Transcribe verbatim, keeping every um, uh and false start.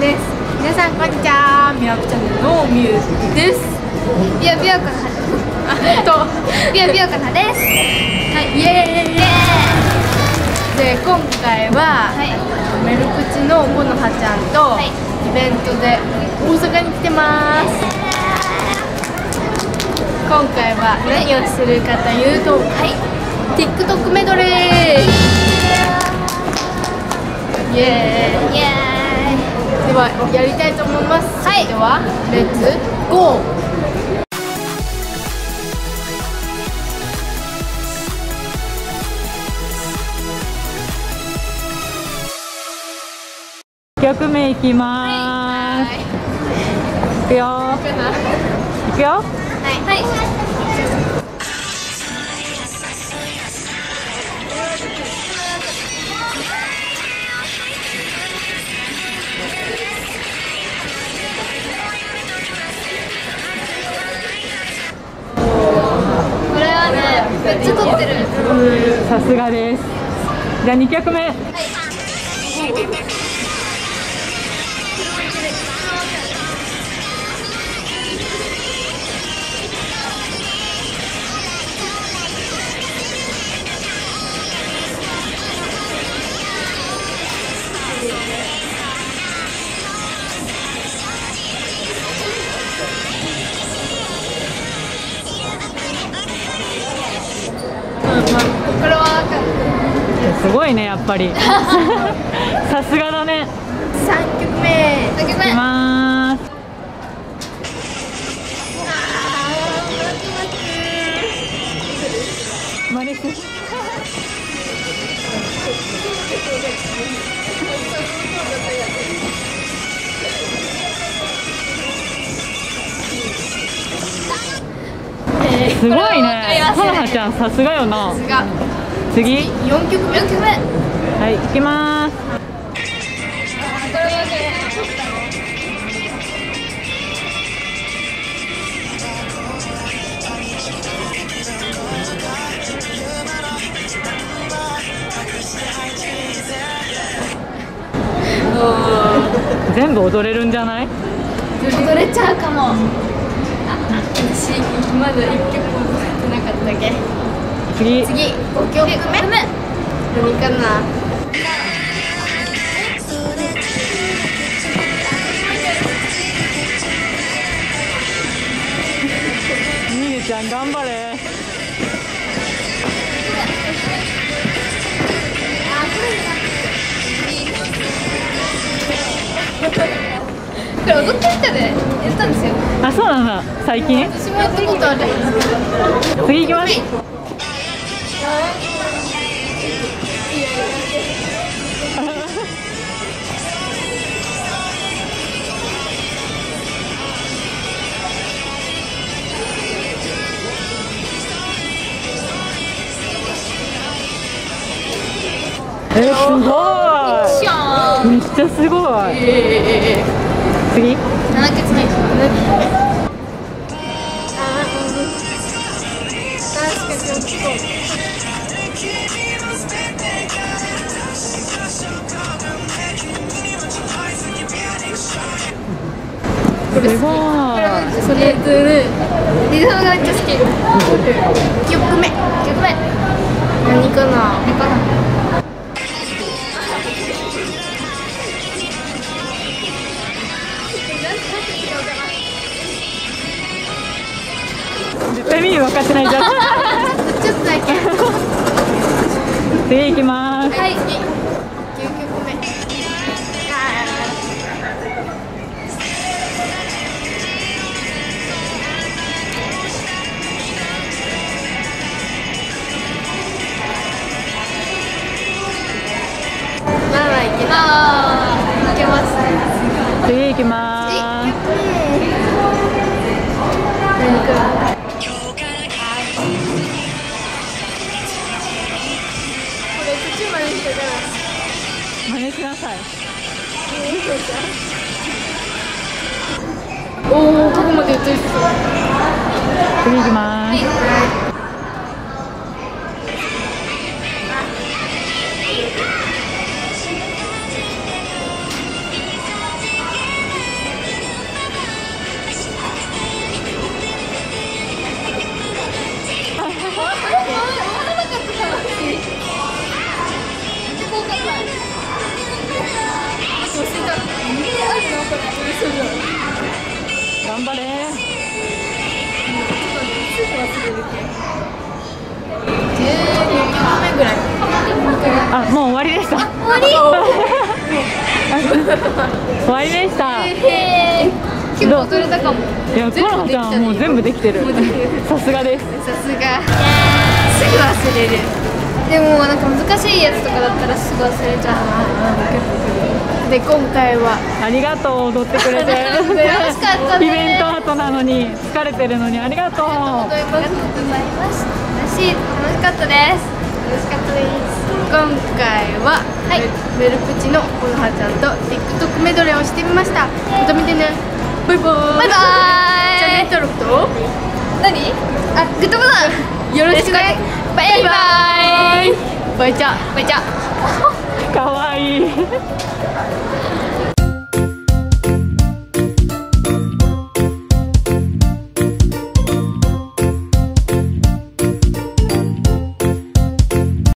です。皆さんこんにちは。みやぴチャンネルのみゆです。 びよびよかなとびよびよかなです。 はい、イエーイ。で今回は、はい、メルクチのこのはちゃんと、はい、イベントで大阪に来てます。今回は何をするかというと、はい、TikTok メドレー。イエーイ。イエーイ。ではやりたいと思います。はい、ではレッツゴー。 いっきょくめいきまーす。いくよー。いくよ。 はいはい。これはね、めっちゃ撮ってる。 さすがです。じゃあにきょくめ。はい。 これはすごいね、やっぱりさすがだね。 さんきょくめ。 さんきょくめ。 いきまーす。マネすすごいね。はなはちゃんさすがよな。次よんきょくめ。 よんきょくめ。 はい、いきまーす。全部踊れるんじゃない？ 踊れちゃうかも。 私まだいっきょくも踊ってなかったっけ。 次次ごきょくめ。何かな。 みゆちゃん頑張れ。 これ踊ってみたでやったんですよ。 あ、そうなんだ。最近私もやったことある。 次行きます。え、すごい。めっちゃすごい。 えー、 次ななきょくめ。 確かちょっと。 すごい。 それぞれリズムがめっちゃ好き。 いっきょくめ。いっきょくめ。何かな。 何かな。 絶対見る分かってないじゃん。 ちょっとだけ。 次行きまーす。 はい。きゅうきょくめ。まだいけない。 ああ、いけます。 次行きまーす。 何かな。これ途中までしてたら真似しなさい。 おお、ここまで言っといて。 次行きまーす。 張れ。 じゅうにきょうめぐらい。 あ、もう終わりでした。 終わり終わりでした。 えー、結構取れたかも。 いや、コロナちゃんはもう全部できてる。さすがです。 さすが。すぐ忘れる。 でもなんか難しいやつとかだったらすぐ忘れちゃう。 で、今回はありがとう、踊ってくれて。 楽しかったね。 イベント後なのに疲れてるのにありがとう。 ありがとうございました。楽しい、楽しかったです。楽しかったです。 今回は、はい、メルプチのコノハちゃんと TikTok メドレーをしてみました。また見てね。バイバーイ。 バイバーイ。 チャンネル登録と何？あ、グッドボタンよろしくね。 バイバーイ。 バイチャ。 バイチャ。 かわいい。